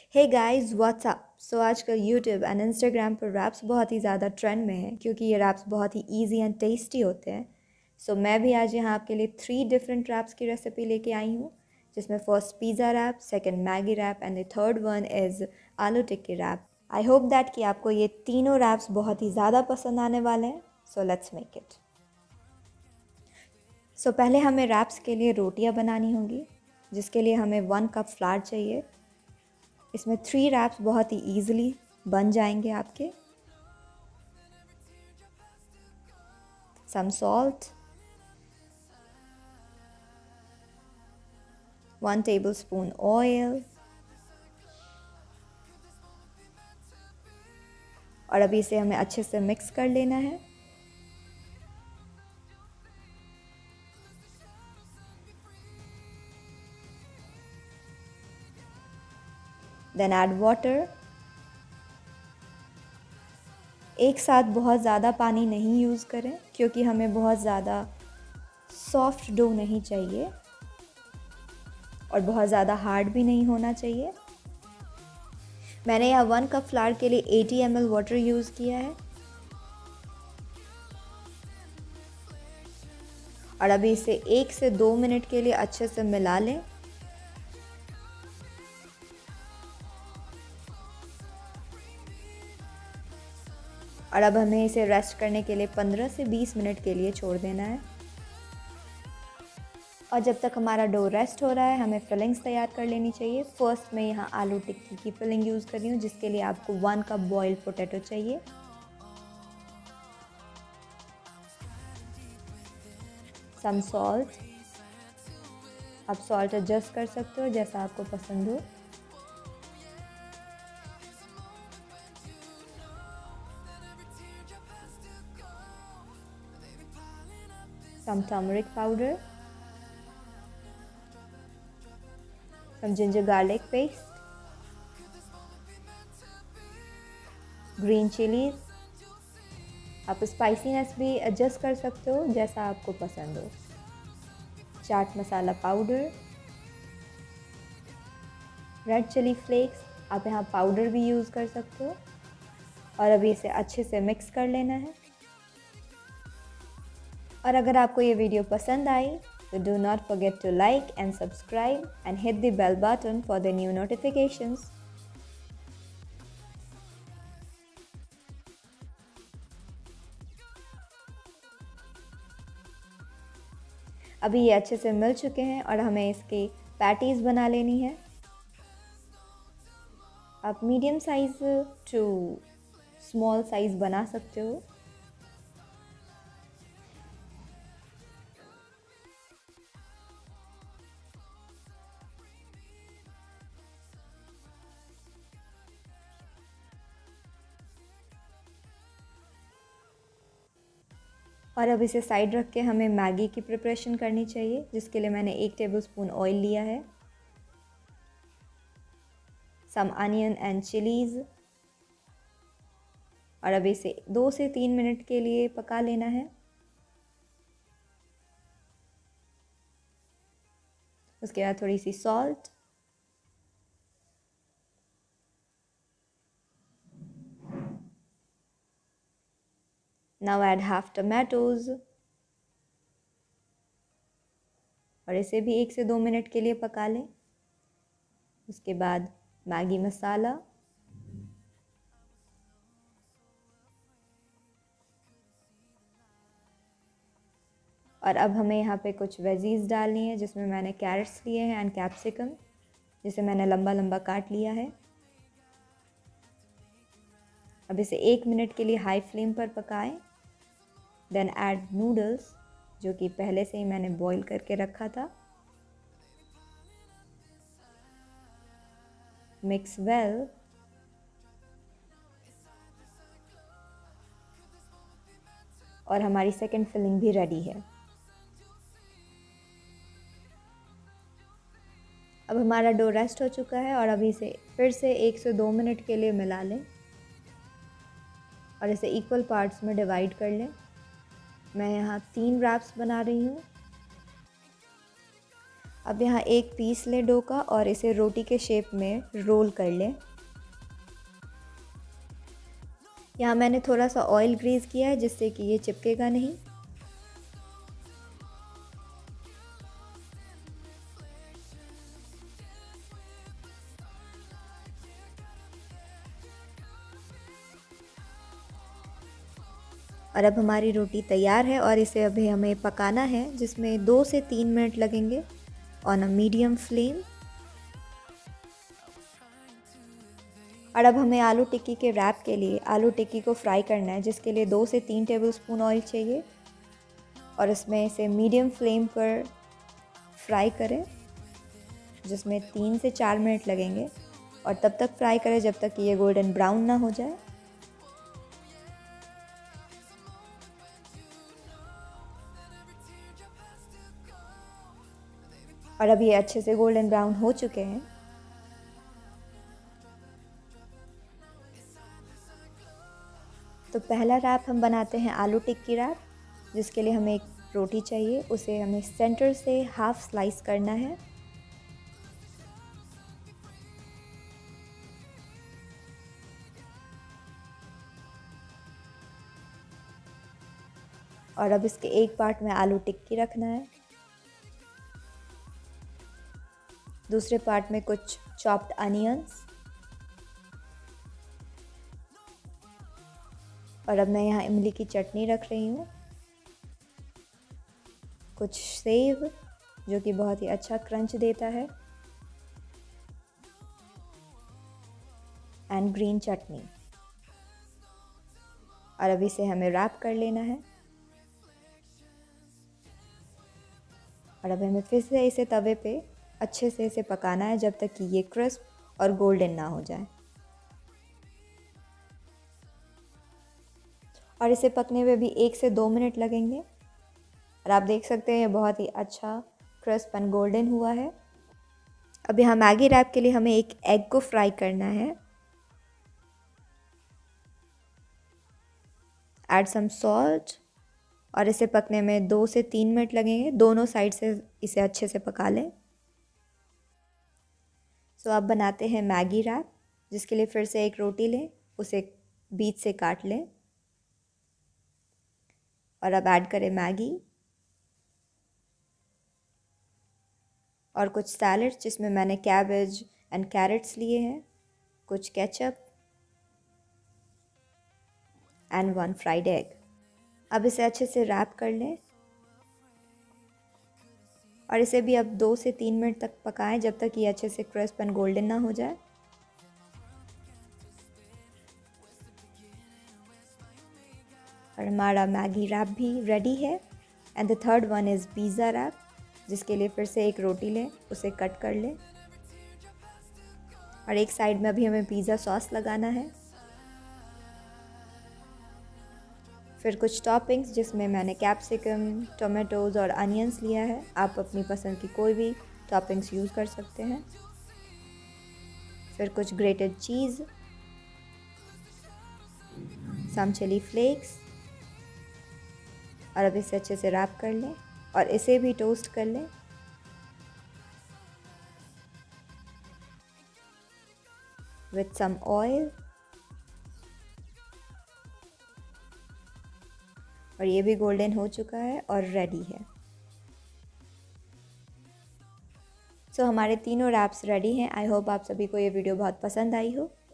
हे guys what's up. So आजकल YouTube and Instagram पर wraps बहुत ही ज़्यादा ट्रेंड में है क्योंकि ये रैप्स बहुत ही इजी एंड टेस्टी होते हैं। सो मैं भी आज यहाँ आपके लिए 3 डिफरेंट रैप्स की रेसिपी लेके आई हूँ, जिसमें first pizza wrap, second Maggi wrap and the third one is aloo tikki wrap. I hope that कि आपको ये तीनों रैप्स बहुत ही ज़्यादा पसंद आने वाले हैं। So let's make it. So पहले हमें रैप्स के लिए रोटियाँ बनानी होंगी, जिसके लिए हमें 1 कप फ्लावर चाहिए। इसमें 3 रैप्स बहुत ही ईजिली बन जाएंगे आपके। सम सॉल्ट, 1 टेबलस्पून ऑयल, और अभी इसे हमें अच्छे से मिक्स कर लेना है। Then add water. एक साथ बहुत ज़्यादा पानी नहीं यूज़ करें क्योंकि हमें बहुत ज़्यादा सॉफ्ट डो नहीं चाहिए और बहुत ज़्यादा हार्ड भी नहीं होना चाहिए। मैंने यहाँ 1 कप फ्लावर के लिए 80 ml वाटर यूज़ किया है। और अभी इसे 1 से 2 मिनट के लिए अच्छे से मिला लें। और अब हमें इसे रेस्ट करने के लिए 15 से 20 मिनट के लिए छोड़ देना है। और जब तक हमारा डो रेस्ट हो रहा है, हमें फिलिंग्स तैयार कर लेनी चाहिए। फर्स्ट मैं यहाँ आलू टिक्की की फिलिंग यूज़ कर रही हूँ, जिसके लिए आपको 1 कप बॉइल्ड पोटैटो चाहिए। सम सॉल्ट, आप सॉल्ट एडजस्ट कर सकते हो जैसा आपको पसंद हो। Some turmeric powder, some ginger garlic paste, green chillies. आप स्पाइसीनेस भी एडजस्ट कर सकते हो जैसा आपको पसंद हो। Chaat masala powder, red chilli flakes, आप यहाँ पाउडर भी यूज़ कर सकते हो। और अभी इसे अच्छे से मिक्स कर लेना है। और अगर आपको ये वीडियो पसंद आई तो do not forget to like and subscribe and hit the bell button for the new notifications. अभी ये अच्छे से मिल चुके हैं और हमें इसकी पैटीज़ बना लेनी है। आप medium size to small size बना सकते हो। और अब इसे साइड रख के हमें मैगी की प्रिपरेशन करनी चाहिए, जिसके लिए मैंने 1 टेबलस्पून ऑयल लिया है। सम अनियन एंड चिलीज़, और अब इसे 2 से 3 मिनट के लिए पका लेना है। उसके बाद थोड़ी सी salt, now add half tomatoes, और इसे भी 1 से 2 मिनट के लिए पका लें। उसके बाद मैगी मसाला, और अब हमें यहाँ पे कुछ वेजीज डालनी है, जिसमें मैंने कैरेट्स लिए हैं एंड कैप्सिकम, जिसे मैंने लंबा लंबा काट लिया है। अब इसे 1 मिनट के लिए हाई फ्लेम पर पकाएं। देन ऐड नूडल्स, जो कि पहले से ही मैंने बॉईल करके रखा था। Mix well. और हमारी सेकंड फिलिंग भी रेडी है। अब हमारा डो रेस्ट हो चुका है और अभी इसे फिर से 1 से 2 मिनट के लिए मिला लें और इसे इक्वल पार्ट्स में डिवाइड कर लें। मैं यहाँ 3 रैप्स बना रही हूँ। अब यहाँ एक पीस लें डो का और इसे रोटी के शेप में रोल कर लें। यहाँ मैंने थोड़ा सा ऑयल ग्रीस किया है जिससे कि ये चिपकेगा नहीं। और अब हमारी रोटी तैयार है और इसे अभी हमें पकाना है, जिसमें 2 से 3 मिनट लगेंगे ऑन अ मीडियम फ्लेम। और अब हमें आलू टिक्की के रैप के लिए आलू टिक्की को फ्राई करना है, जिसके लिए 2 से 3 टेबलस्पून ऑयल चाहिए और इसमें इसे मीडियम फ्लेम पर फ्राई करें, जिसमें 3 से 4 मिनट लगेंगे। और तब तक फ्राई करें जब तक कि ये गोल्डन ब्राउन ना हो जाए। और अब ये अच्छे से गोल्डन ब्राउन हो चुके हैं। तो पहला रैप हम बनाते हैं आलू टिक्की रैप, जिसके लिए हमें एक रोटी चाहिए। उसे हमें सेंटर से हाफ स्लाइस करना है। और अब इसके एक पार्ट में आलू टिक्की रखना है, दूसरे पार्ट में कुछ चॉप्ड अनियंस। और अब मैं यहाँ इमली की चटनी रख रही हूँ, कुछ सेव जो कि बहुत ही अच्छा क्रंच देता है, एंड ग्रीन चटनी। और अब इसे हमें रैप कर लेना है। और अब हमें फिर से इसे तवे पे अच्छे से इसे पकाना है जब तक कि ये क्रिस्प और गोल्डन ना हो जाए। और इसे पकने में भी 1 से 2 मिनट लगेंगे। और आप देख सकते हैं ये बहुत ही अच्छा क्रिस्प एंड गोल्डन हुआ है। अब यहाँ मैगी रैप के लिए हमें एक एग को फ्राई करना है। ऐड सम सॉल्ट और इसे पकने में 2 से 3 मिनट लगेंगे। दोनों साइड से इसे अच्छे से पका लें। सो अब बनाते हैं मैगी रैप, जिसके लिए फिर से एक रोटी लें, उसे बीच से काट लें और अब ऐड करें मैगी और कुछ सैलड्स, जिसमें मैंने कैबेज एंड कैरेट्स लिए हैं, कुछ केचप एंड 1 फ्राइड एग। अब इसे अच्छे से रैप कर लें और इसे भी अब 2 से 3 मिनट तक पकाएं जब तक ये अच्छे से क्रिस्प एंड गोल्डन ना हो जाए। और हमारा मैगी रैप भी रेडी है। And the third one is pizza wrap, जिसके लिए फिर से एक रोटी लें, उसे कट कर लें और एक साइड में अभी हमें पिज़्ज़ा सॉस लगाना है। फिर कुछ टॉपिंग्स, जिसमें मैंने कैप्सिकम, टोमेटोज़ और अनियंस लिया है। आप अपनी पसंद की कोई भी टॉपिंग्स यूज़ कर सकते हैं। फिर कुछ grated cheese, some chilli flakes. और अब इसे अच्छे से रैप कर लें और इसे भी टोस्ट कर लें। With some oil. और ये भी गोल्डन हो चुका है और रेडी है। सो हमारे तीनों रैप्स रेडी हैं। आई होप आप सभी को ये वीडियो बहुत पसंद आई हो।